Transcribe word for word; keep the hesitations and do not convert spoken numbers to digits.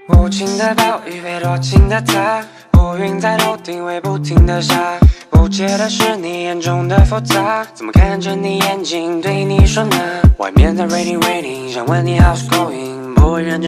无情的暴雨被多情的他，乌云在头顶会不停的下。不解的是你眼中的复杂，怎么看着你眼睛对你说呢？外面的 rating rating 想问你 how's going， 不会认真。